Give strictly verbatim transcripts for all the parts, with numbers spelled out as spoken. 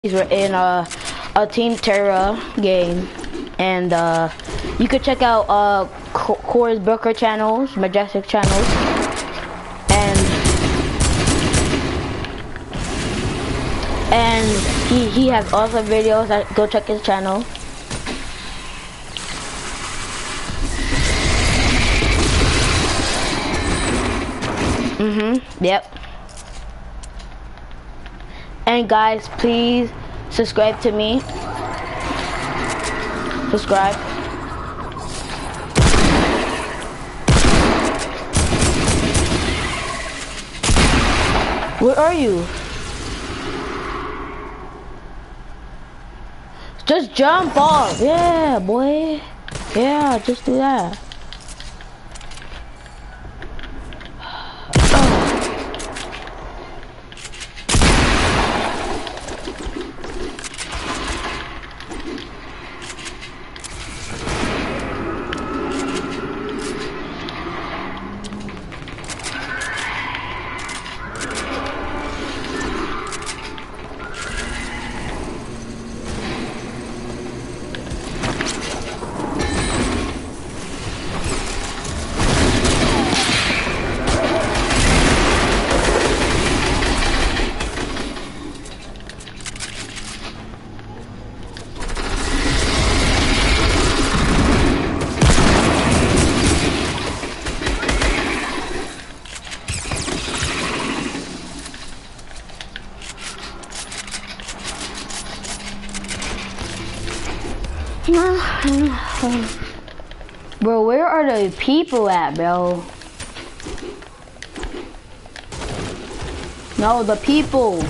We're in a, a Team Terra game, and uh, you could check out uh, Core's Booker channels, Majestic channels, and and he he has awesome videos. Go check his channel. Mhm. Yep. And guys, please subscribe to me. Subscribe. Where are you? Just jump off. Yeah, boy. Yeah, just do that. Bro, where are the people at, bro? No, the people.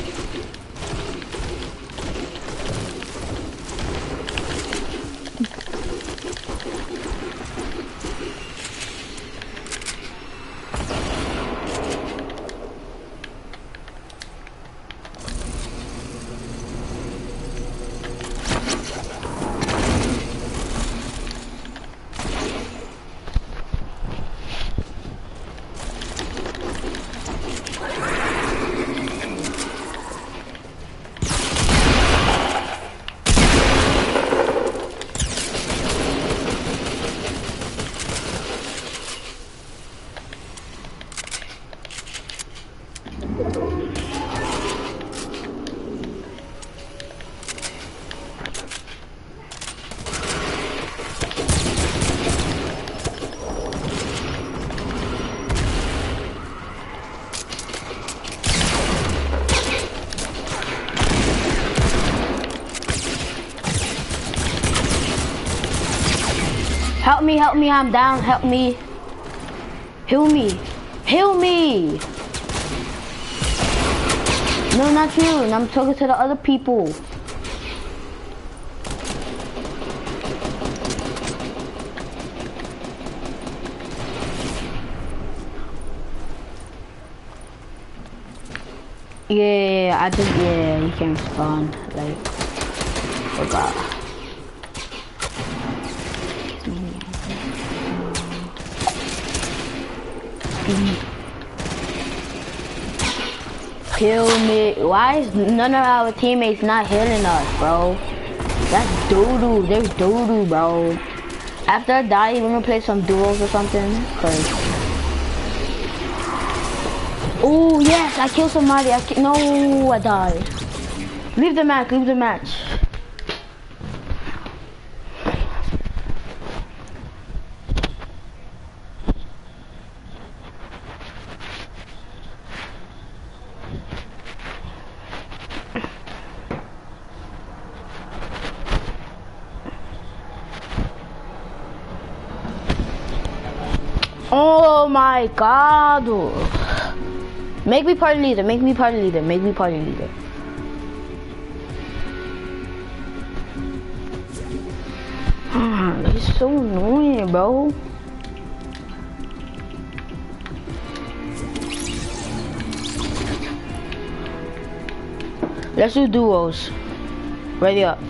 Help me, help me, I'm down, help me. Heal me. Heal me! No, not you, I'm talking to the other people. Yeah, I just, yeah, you can't spawn, like, forgot. Kill me. Why is none of our teammates not healing us, bro? That's doo-doo. There's doo-doo, bro. After I die, you wanna play some duos or something? Cause... Oh, yes, I killed somebody. I ki no, I died. Leave the match, leave the match. Oh my god. Make me party leader, make me party leader, make me party leader. He's so annoying, bro. Let's do duos. Ready up.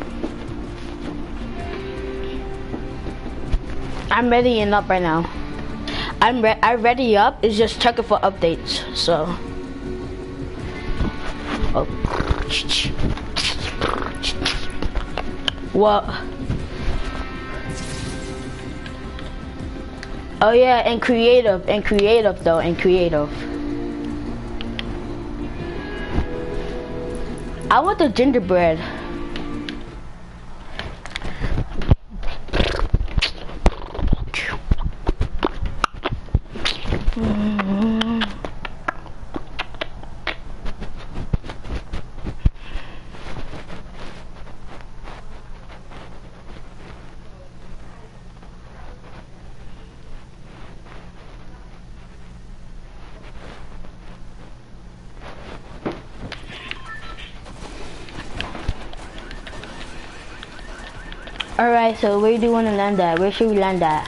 I'm readying up right now. I'm re I ready up. It's just checking for updates. So. Oh. What? Oh yeah, and creative, and creative though, and creative. I want the gingerbread. Alright, so where do you want to land at? Where should we land at?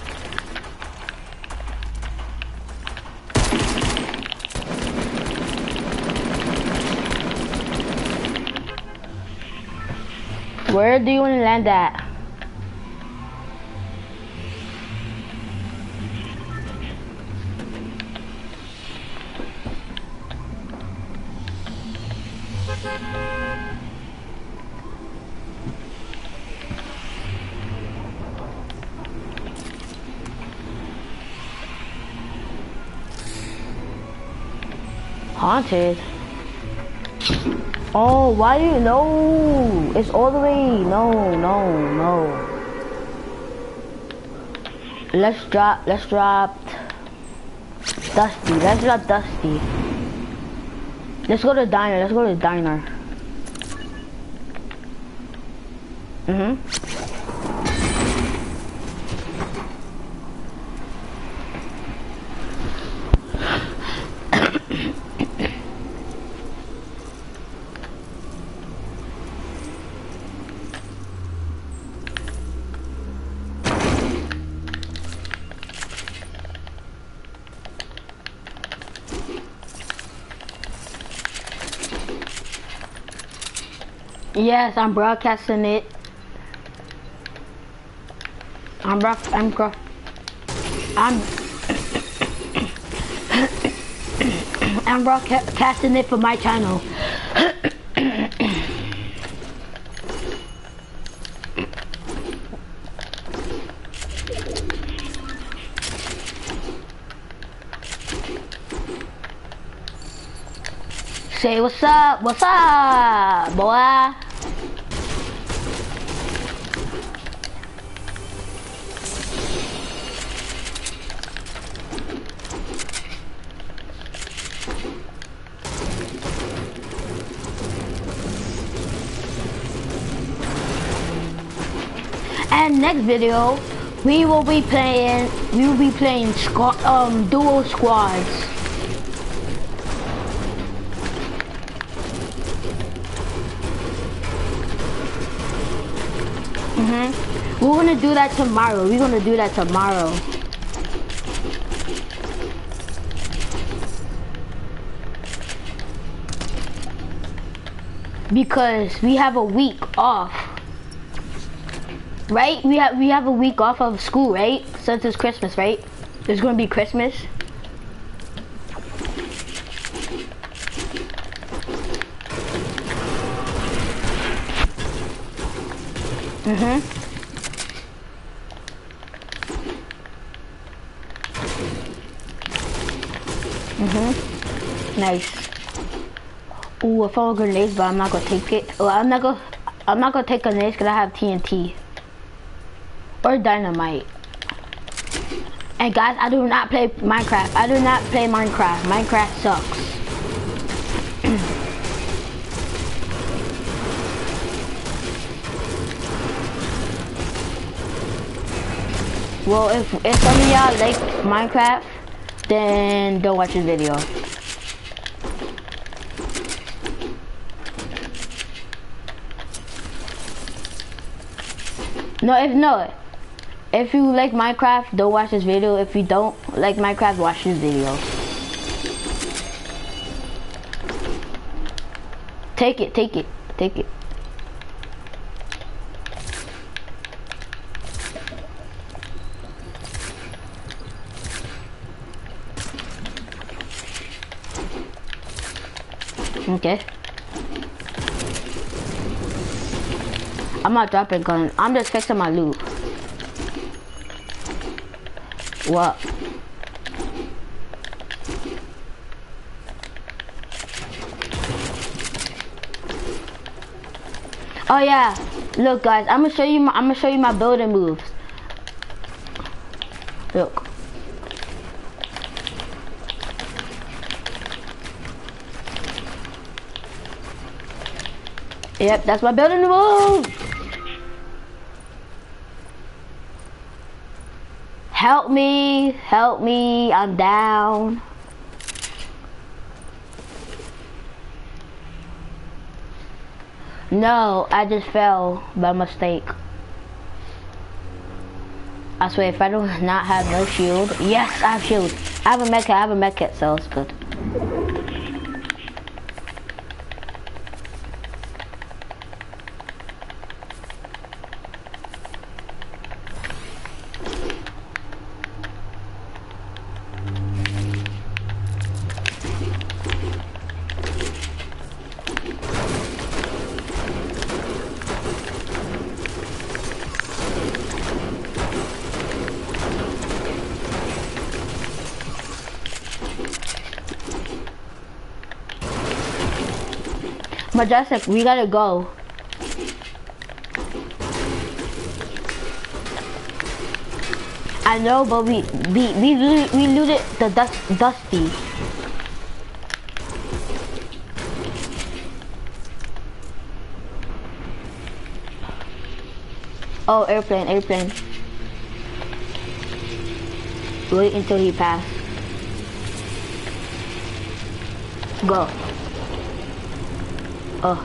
Where do you want to land at? Haunted? Oh, why do you know? It's all the way. No, no, no. Let's drop, let's drop Dusty. Let's drop Dusty. Let's go to diner. Let's go to diner. Mm-hmm. Yes, I'm broadcasting it. I'm bro I'm bro I'm I'm broadcasting it for my channel. Say what's up, what's up, boy? And next video, we will be playing, we will be playing squad, um, duo squads. Mm-hmm. We're gonna do that tomorrow. We're gonna do that tomorrow. Because we have a week off. Right? We have we have a week off of school, right? Since it's Christmas, right? It's gonna be Christmas. Mhm. Mhm. Nice. Ooh, I found grenades, but I'm not gonna take it. Well, I'm not gonna. I'm not gonna take grenades because I have T N T. Or dynamite. And guys, I do not play Minecraft. I do not play Minecraft. Minecraft sucks. Well, if, if some of y'all like Minecraft, then don't watch this video. No, if no. If you like Minecraft, don't watch this video. If you don't like Minecraft, watch this video. Take it, take it, take it. Okay. I'm not dropping gun. I'm just fixing my loot. What? Oh yeah. Look guys, I'm gonna show you my I'm gonna show you my building moves. Look. Yep, that's my building move. Help me, help me, I'm down. No, I just fell by mistake. I swear, if I do not have no shield, yes, I have shield. I have a medkit, I have a medkit, so it's good. Majestic, we gotta go. I know, but we we we loo- we looted the dust dusty. Oh, airplane, airplane. Wait until he passes. Go. Oh.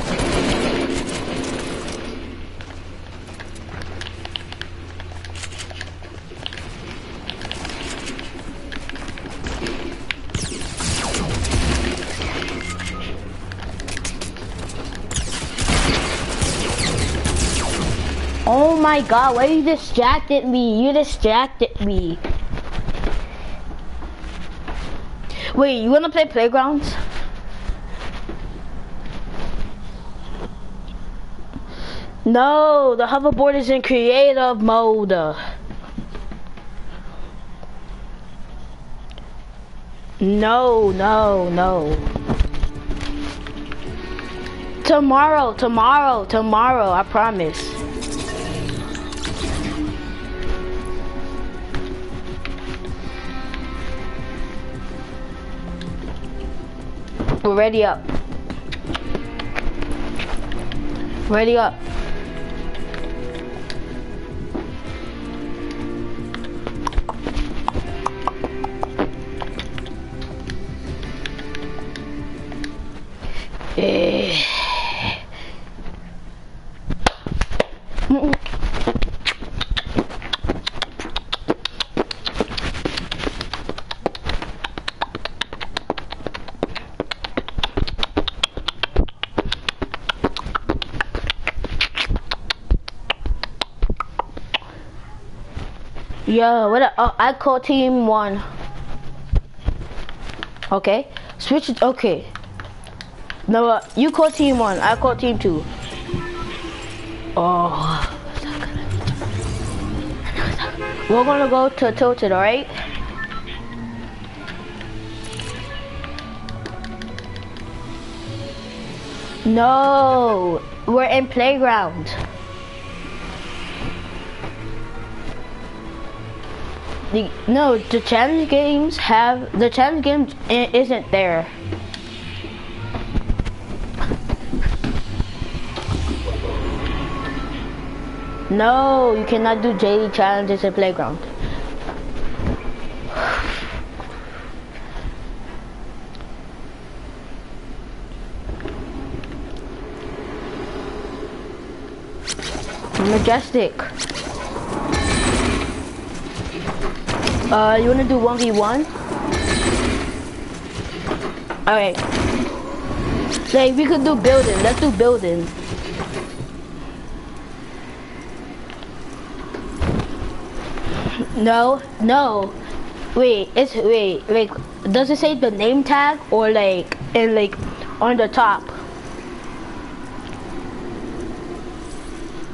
Oh my god, why you distracted me? You distracted me. Wait, you wanna play Playgrounds? No, the hoverboard is in creative mode. No, no, no. Tomorrow, tomorrow, tomorrow, I promise. We're ready up. Ready up. Eh. Yo, what? A, oh, I call team one. Okay, switch it. Okay. No, uh, you call team one. I call team two. Oh, we're gonna go to Tilted, all right? No, we're in Playground. The, no, the challenge games have the challenge games i- isn't there. No, you cannot do daily challenges in Playground. Majestic. Uh, you wanna do one v one? Alright. Like, we could do building. Let's do building. No, no. Wait, it's, wait, like, does it say the name tag or like, in like, on the top?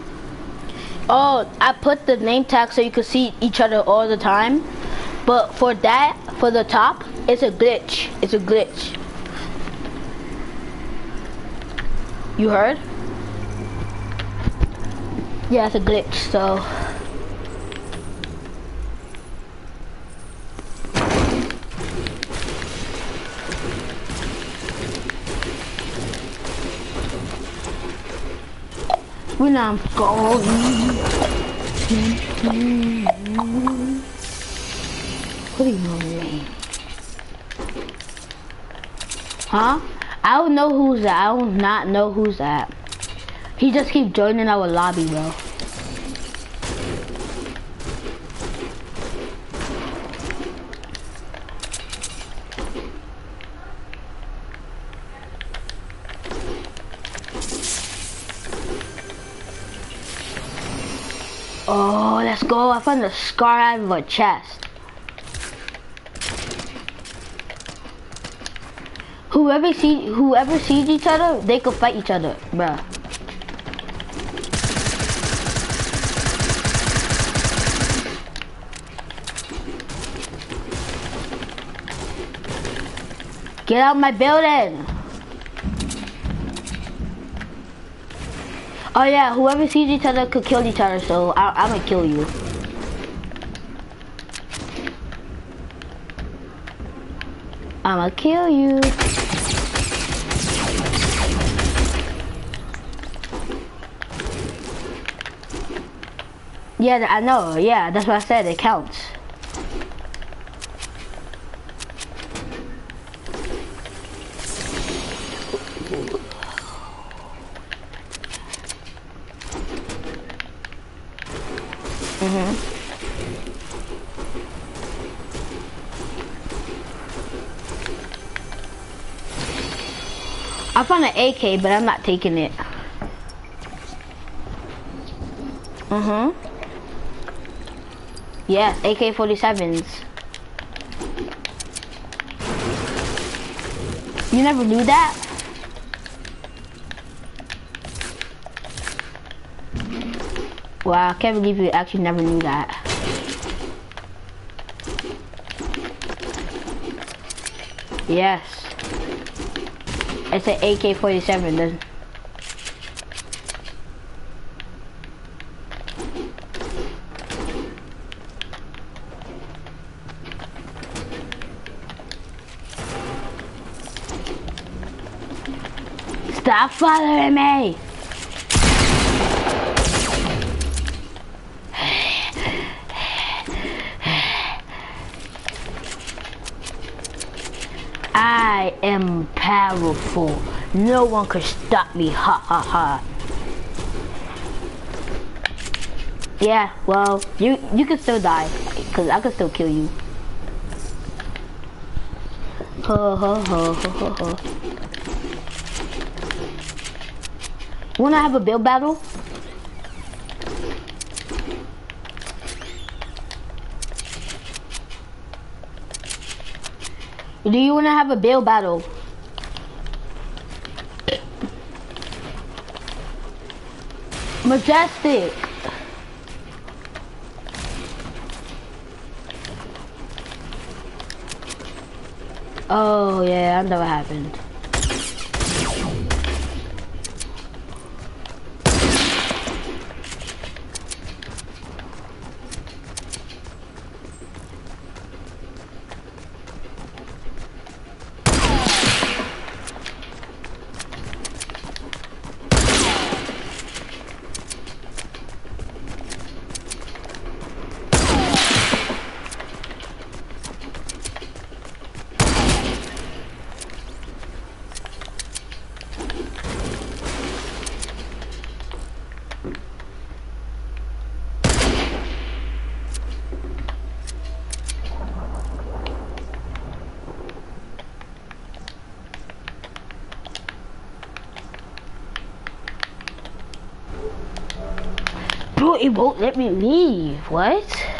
Oh, I put the name tag so you could see each other all the time. But for that, for the top, it's a glitch. It's a glitch. You heard? Yeah, it's a glitch, so. When I'm going. What do you mean? Huh? I don't know who's that. I do not know who's that. He just keep joining our lobby, bro. Oh, let's go. I found a scar out of a chest. Whoever see whoever sees each other, they could fight each other, bruh. Get out my building. Oh yeah, whoever sees each other could kill each other, so I, I'm gonna kill you. I'ma kill you. Yeah, I know. Yeah, that's what I said. It counts. Mhm. I found an A K, but I'm not taking it. Mhm. Yes, A K forty-sevens. You never knew that? Wow, I can't believe you actually never knew that. Yes. It's an A K forty-seven. Then. Stop following me! I am powerful. No one can stop me. Ha ha ha. Yeah, well, you you can still die, cause I can still kill you. Ho ho ho ho ho ho. Wanna have a build battle? Do you wanna have a build battle? Majestic. Oh yeah, I know what happened. Bro, it won't let me leave. What?